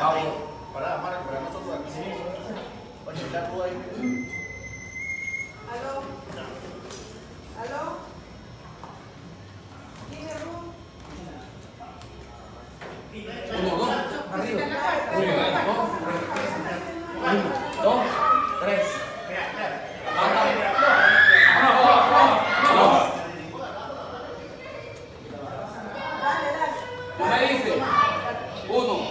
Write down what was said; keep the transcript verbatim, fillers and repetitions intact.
Pará, Marco, para nosotros aquí. Oye, está tú ahí. ¿Aló? ¿Aló? ¿Quién es Ru? Uno, dos, arriba. Uno, dos, tres. Tú me dices, uno,